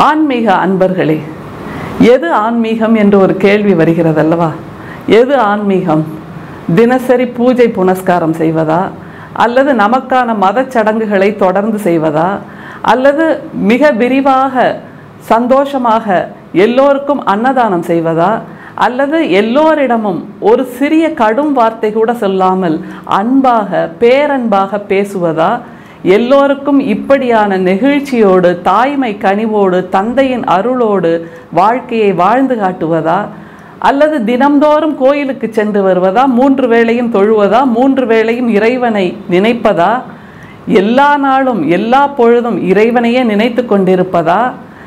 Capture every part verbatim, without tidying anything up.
ஆன்மீக அன்பர்களே, எது ஆன்மீகம் என்று ஒரு கேள்வி வருகிறது அல்லவா? எது ஆன்மீகம்? தினசரி பூஜை புனஸ்காரம் செய்வதா, அல்லது நமக்கான மத சடங்குகளை தொடர்ந்து செய்வதா, அல்லது மிக விரிவாக சந்தோஷமாக எல்லோருக்கும் அன்னதானம் செய்வதா, அல்லது எல்லோரிடமும் ஒரு சிறிய கடும் வார்த்தை கூட சொல்லாமல் அன்பாக பேரன்பாக பேசுவதா, எல்லோருக்கும் இப்படியான நெகிழ்ச்சியோடு தாய்மை கனிவோடு தந்தையின் அருளோடு வாழ்க்கையை வாழ்ந்து காட்டுவதா, அல்லது தினம்தோறும் கோயிலுக்கு சென்று வருவதா, மூன்று வேளையும் தொழுவதா, மூன்று வேளையும் இறைவனை நினைப்பதா, எல்லா நாளும் எல்லா பொழுதும் இறைவனையே நினைத்து கொண்டிருப்பதா,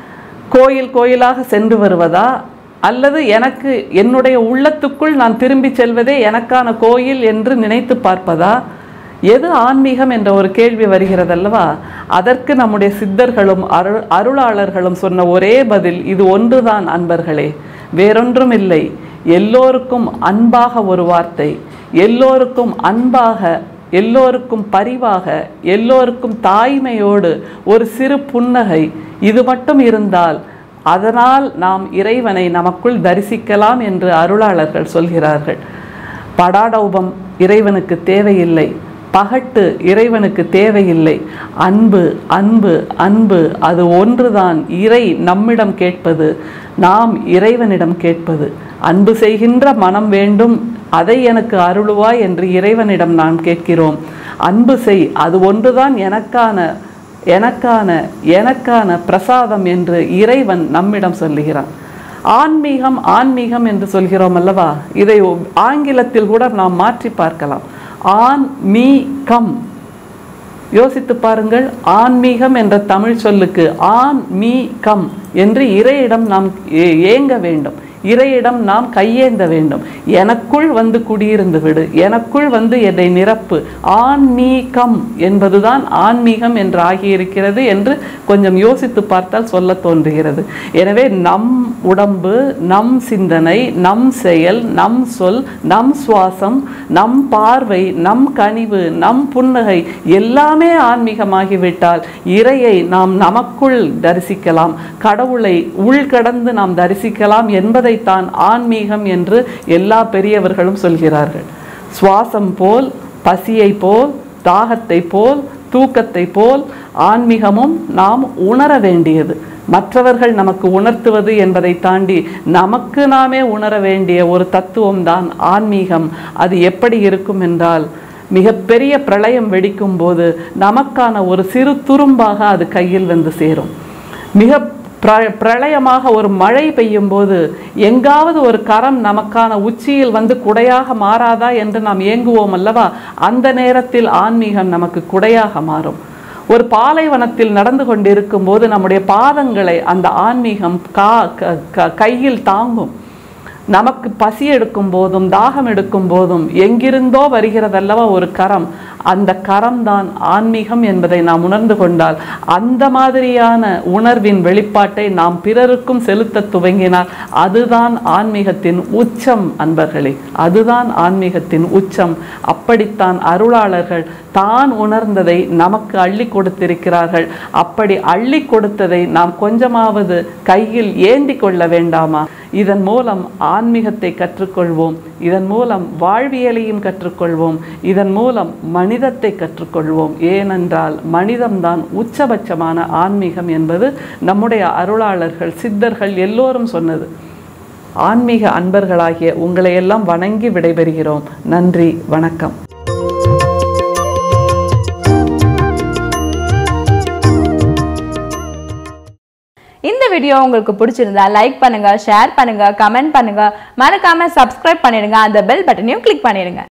கோயில் கோயிலாக சென்று வருவதா, அல்லது எனக்கு என்னுடைய உள்ளத்துக்குள் நான் திரும்பி செல்வதே எனக்கான கோயில் என்று நினைத்து பார்ப்பதா? எது ஆன்மீகம் என்ற ஒரு கேள்வி வருகிறதல்லவா? அதற்கு நம்முடைய சித்தர்களும் அருள் அருளாளர்களும் சொன்ன ஒரே பதில் இது ஒன்றுதான் அன்பர்களே, வேறொன்றும் இல்லை. எல்லோருக்கும் அன்பாக ஒரு வார்த்தை, எல்லோருக்கும் அன்பாக, எல்லோருக்கும் பரிவாக, எல்லோருக்கும் தாய்மையோடு ஒரு சிறு புன்னகை, இது மட்டும் இருந்தால் அதனால் நாம் இறைவனை நமக்குள் தரிசிக்கலாம் என்று அருளாளர்கள் சொல்கிறார்கள். படாடௌபம் இறைவனுக்கு தேவையில்லை, பகட்டு இறைவனுக்கு தேவையில்லை. அன்பு அன்பு அன்பு அது ஒன்றுதான் இறை நம்மிடம் கேட்பது, நாம் இறைவனிடம் கேட்பது. அன்பு செய்கின்ற மனம் வேண்டும், அதை எனக்கு அருளுவாய் என்று இறைவனிடம் நாம் கேட்கிறோம். அன்பு செய், அது ஒன்றுதான் எனக்கான எனக்கான எனக்கான பிரசாதம் என்று இறைவன் நம்மிடம் சொல்லுகிறான். ஆன்மீகம் ஆன்மீகம் என்று சொல்கிறோம் அல்லவா? இதை ஆங்கிலத்தில் கூட நாம் மாற்றி பார்க்கலாம். ஆன் மீ கம், யோசித்து பாருங்கள். ஆன்மீகம் என்ற தமிழ் சொல்லுக்கு ஆன் மீ கம் என்று இறையிடம் நாம் ஏங்க வேண்டும், இறையிடம் நாம் கையேந்த வேண்டும். எனக்குள் வந்து குடியிருந்து விடு, எனக்குள் வந்து என்னை நிரப்பு. ஆன்மீகம் என்பதுதான் ஆன்மீகம் என்று ஆகியிருக்கிறது என்று கொஞ்சம் யோசித்து பார்த்தால் சொல்ல தோன்றுகிறது. எனவே நம் உடம்பு, நம் சிந்தனை, நம் செயல், நம் சொல், நம் சுவாசம், நம் பார்வை, நம் கனிவு, நம் புன்னகை எல்லாமே ஆன்மீகமாகிவிட்டால் இறையை நாம் நமக்குள் தரிசிக்கலாம், கடவுளை உள்கடந்து நாம் தரிசிக்கலாம் என்பதை தான் ஆன்மீகம் என்று எல்லா பெரியவர்களும் சொல்கிறார்கள். சுவாசம் போல், பசியை போல், தாகத்தை போல், தூக்கத்தை போல் ஆன்மீகமும் நாம் உணர வேண்டியது. மற்றவர்கள் நமக்கு உணர்த்துவது என்பதை தாண்டி நமக்கு நாமே உணர வேண்டிய ஒரு தத்துவம் தான் ஆன்மீகம். அது எப்படி இருக்கும் என்றால், மிகப்பெரிய பிரளயம் வெடிக்கும் போது நமக்கான ஒரு சிறு துரும்பாக அது கையில் வந்து சேரும். மிக பிர பிரளயமாக ஒரு மழை பெய்யும் போது எங்காவது ஒரு கரம் நமக்கான உச்சியில் வந்து குடையாக மாறாதா என்று நாம் ஏங்குவோம் அல்லவா? அந்த நேரத்தில் ஆன்மீகம் நமக்கு குடையாக மாறும். ஒரு பாலைவனத்தில் நடந்து கொண்டிருக்கும் போது நம்முடைய பாதங்களை அந்த ஆன்மீகம் கா கையில் தாங்கும். நமக்கு பசி எடுக்கும் போதும் தாகம் எடுக்கும் போதும் எங்கிருந்தோ வருகிறதல்லவா ஒரு கரம், அந்த கரம்தான் ஆன்மீகம் என்பதை நாம் உணர்ந்து கொண்டால், அந்த மாதிரியான உணர்வின் வெளிப்பாட்டை நாம் பிறருக்கும் செலுத்த துவங்கினால் அதுதான் ஆன்மீகத்தின் உச்சம் அன்பர்களே, அதுதான் ஆன்மீகத்தின் உச்சம். அப்படித்தான் அருளாளர்கள் தான் உணர்ந்ததை நமக்கு அள்ளி கொடுத்திருக்கிறார்கள். அப்படி அள்ளி கொடுத்ததை நாம் கொஞ்சமாவது கையில் ஏந்தி கொள்ள வேண்டாமா? இதன் மூலம் ஆன்மீகத்தை கற்றுக்கொள்வோம், இதன் மூலம் வாழ்வியலையும் கற்றுக்கொள்வோம், இதன் மூலம் மனிதத்தை கற்றுக்கொள்வோம். ஏனென்றால் மனிதம்தான் உச்சபட்சமான ஆன்மீகம் என்பது நம்முடைய அருளாளர்கள் சித்தர்கள் எல்லோரும் சொன்னது. ஆன்மீக அன்பர்களாகிய உங்களை எல்லாம் வணங்கி விடைபெறுகிறோம். நன்றி, வணக்கம். இந்த வீடியோ உங்களுக்கு பிடிச்சிருந்தா லைக் பண்ணுங்க, ஷேர் பண்ணுங்க, கமெண்ட் பண்ணுங்க, மறக்காம சப்ஸ்கிரைப் பண்ணிடுங்க, அந்த பெல் பட்டனையும் கிளிக் பண்ணிடுங்க.